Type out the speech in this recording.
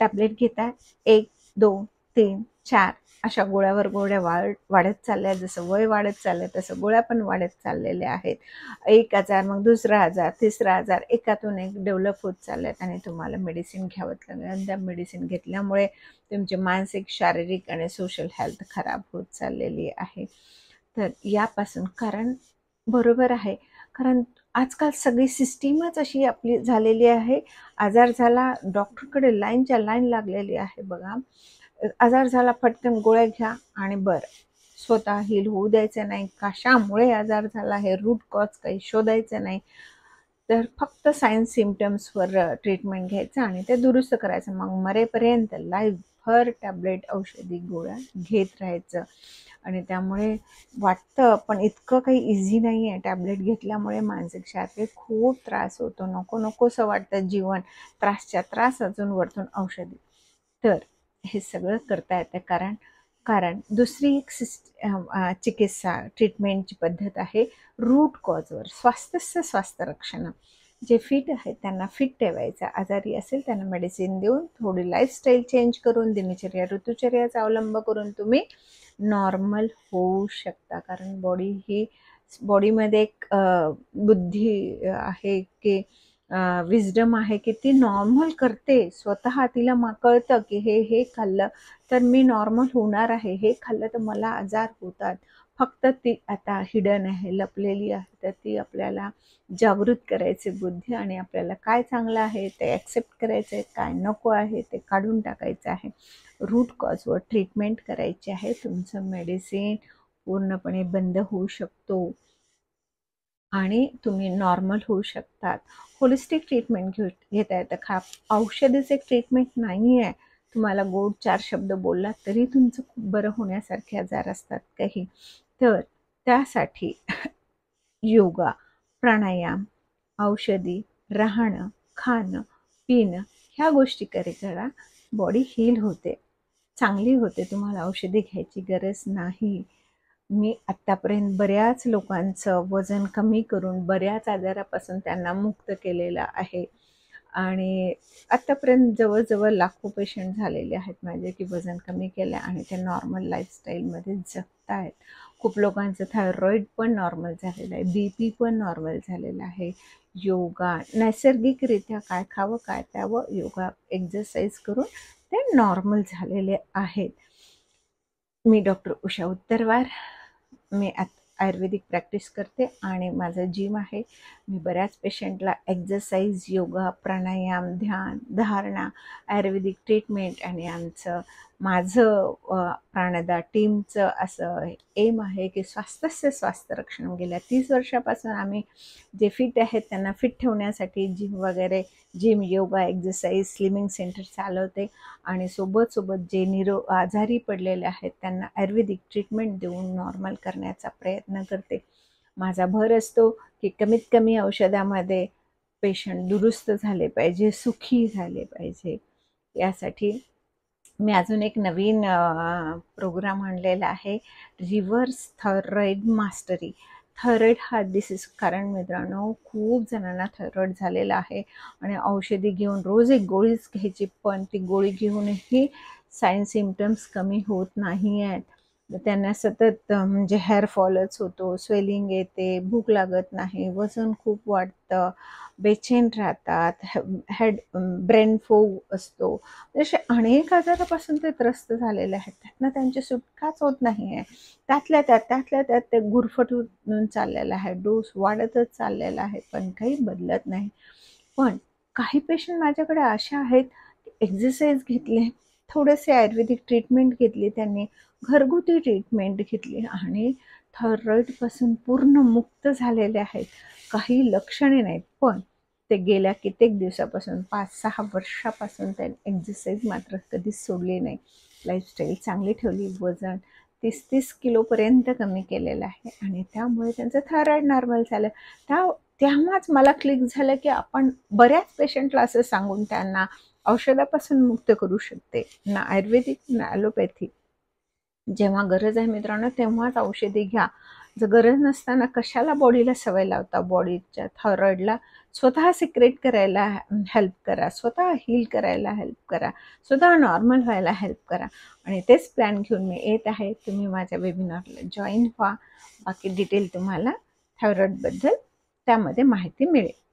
Tablet घेताय, 1 2 3 4 अशा गोळ्यावर गोळ्या वाढत चालल्या. जसं वय वाढत चाललंय तसं गोळ्या पण वाढत चाललेल्या आहेत. एक आजार, मग दुसरा आजार, तिसरा आजार, एकातून एक डेव्हलप होत चालल्यात आणि तुम्हाला मेडिसिन घ्यावं लागलं. आणि त्या मेडिसिन घेतल्यामुळे तुमची मानसिक, शारीरिक आणि सोशल हेल्थ खराब होत चाललेली आहे. तर यापासून, कारण बरोबर आहे, कारण आजकाल सगळी सिस्टीमच अशी आपली झालेली आहे. आजार झाला, डॉक्टरकडे लाईनच्या लाईन लागलेली आहे बघा. आजार झाला, पटकन गोळ्या घ्या आणि बरं. स्वतः हील होऊ द्यायचं नाही. कशामुळे आजार झाला हे रूट कॉज काही शोधायचं नाही. तर फक्त साइन सिम्पटम्सवर ट्रीटमेंट घ्यायचं आणि ते दुरुस्त करायचं. मग मरेपर्यंत लाईफभर टॅबलेट, औषधी, गोळ्या घेत राहायचं. आणि त्यामुळे वाटतं, पण इतकं काही इझी नाही आहे. टॅबलेट घेतल्यामुळे मानसिक, शारीरिक खूप त्रास होतो. नको नकोसं वाटतं जीवन. त्रासच्या त्रास अजून वरतून औषधी. तर हे सगळं करता येतं कारण दुसरी एक चिकित्सा, ट्रीटमेंटची पद्धत आहे रूट कॉजवर. स्वास्थ्यस्य स्वास्थ्य रक्षण. जे फिट आहेत त्यांना फिट ठेवायचं. आजारी असेल त्यांना मेडिसिन देऊन, थोडी लाईफस्टाईल चेंज करून, दिनचर्या, ऋतुचर्याचा अवलंब करून तुम्ही नॉर्मल होऊ शकता. कारण बॉडीमध्ये एक बुद्धी आहे की विजडम आहे की ती नॉर्मल करते. स्वतः तिला कळतं की हे खाल्लं तर मी नॉर्मल होणार आहे, हे खाल्लं तर मला आजार होतात. फक्त ती आता हिडन आहे, लपलेली आहे. तर ती आपल्याला जागृत करायची बुद्धी, आणि आपल्याला काय चांगलं आहे ते ॲक्सेप्ट करायचं आहे, काय नको आहे ते काढून टाकायचं आहे. रूट कॉजवर ट्रीटमेंट करायची आहे. तुमचं मेडिसिन पूर्णपणे बंद होऊ शकतो आणि तुम्ही नॉर्मल होऊ शकतात. होलिस्टिक ट्रीटमेंट घेता येतं. औषधीचे ट्रीटमेंट नाही आहे. तुम्हाला गोड 4 शब्द बोललात तरी तुमचं खूप बरं होण्यासारखे आजार असतात काही. तर त्यासाठी योगा, प्राणायाम, औषधी, राहणं, खाणं, पिणं ह्या गोष्टी करा. बॉडी हील होते, चांगली होते. तुम्हाला औषधी घ्यायची गरज नाही. मी आत्तापर्यंत बऱ्याच लोकांचं वजन कमी करून बऱ्याच आजारापासून त्यांना मुक्त केलेलं आहे. आणि आत्तापर्यंत जवळजवळ लाखो पेशंट झालेले आहेत माझे की वजन कमी केलं आणि ते नॉर्मल लाईफस्टाईलमध्ये जगत आहेत. खूप लोकांचं थायरॉईड पण नॉर्मल झालेलं आहे, BP पण नॉर्मल झालेलं आहे. योगा, नैसर्गिकरित्या काय खावं काय प्यावं, योगा, एक्झरसाइज करून ते नॉर्मल झालेले आहेत. मी डॉक्टर उषा उत्तरवार. मी आयुर्वेदिक प्रॅक्टिस करते आणि माझं जिम आहे. मी बऱ्याच पेशंटला एक्झरसाइज, योगा, प्राणायाम, ध्यान, धारणा, आयुर्वेदिक ट्रीटमेंट आणि माझं प्राणदा टीमचं असं एम आहे की स्वास्थ्यस्य स्वास्थ्य रक्षण. गेल्या 30 वर्षापासून आम्ही जे फिट आहेत त्यांना फिट ठेवण्यासाठी gym, yoga, exercise, slimming centre चालवते आणि सोबत जे आजारी पडलेले आहेत त्यांना आयुर्वेदिक ट्रीटमेंट देऊन नॉर्मल करण्याचा प्रयत्न करते. माझा भर असतो की कमीत कमी औषधामध्ये पेशंट दुरुस्त झाले पाहिजे, सुखी झाले पाहिजे. यासाठी मी अजून एक नवीन प्रोग्राम आणलेला आहे, रिव्हर्स थायरॉईड मास्टरी. थायरॉईड हा डिसीज, कारण मित्रांनो खूप जणांना थायरॉईड झालेला आहे आणि औषधी घेऊन रोज एक गोळीच घ्यायची, पण ती गोळी घेऊनही साइन सिम्पटम्स कमी होत नाही आहेत. त्यांना सतत म्हणजे हेअरफॉलच होतो, स्वेलिंग येते, भूक लागत नाही, वजन खूप वाढतं, बेचैन राहतात, ब्रेन फॉग असतो. असे अनेक आजारापासून ते त्रस्त झालेले आहेत. त्यातनं त्यांची सुटकाच होत नाही आहे. त्यातल्या त्यात ते गुरफटून चाललेलं आहे, डोस वाढतच चाललेला आहे, पण काही बदलत नाही. पण काही पेशंट माझ्याकडे अशा आहेत की एक्झरसाइज घेतले, थोडेसे आयुर्वेदिक ट्रीटमेंट घेतली, त्यांनी घरगुती ट्रीटमेंट घेतली आणि थायरॉईडपासून पूर्ण मुक्त झालेले आहेत. काही लक्षणे नाहीत, पण ते गेल्या कित्येक दिवसापासून 5-6 वर्षापासून त्यांनी एक्झरसाइज मात्र कधीच सोडली नाही. लाईफस्टाईल चांगली ठेवली, वजन 30-30 किलोपर्यंत कमी केलेलं आहे आणि त्यामुळे त्यांचं थायरॉईड नॉर्मल झालं. तेव्हाच मला क्लिक झालं की आपण बऱ्याच पेशंटला असं सांगून त्यांना औषधापासून मुक्त करू शकते, ना आयुर्वेदिक ना ॲलोपॅथी. जेव्हा गरज आहे मित्रांनो तेव्हाच औषधी घ्या. जर गरज नसताना कशाला बॉडीला सवय लावता? बॉडीच्या थायरॉइडला स्वतः सिक्रेट करायला हेल्प करा, स्वतः हील करायला हेल्प करा, स्वतः नॉर्मल व्हायला हेल्प करा. आणि तेच प्लॅन घेऊन मी येत आहे. तुम्ही माझ्या वेबिनारला जॉईन व्हा. बाकी डिटेल तुम्हाला थायरॉइडबद्दल त्यामध्ये माहिती मिळेल.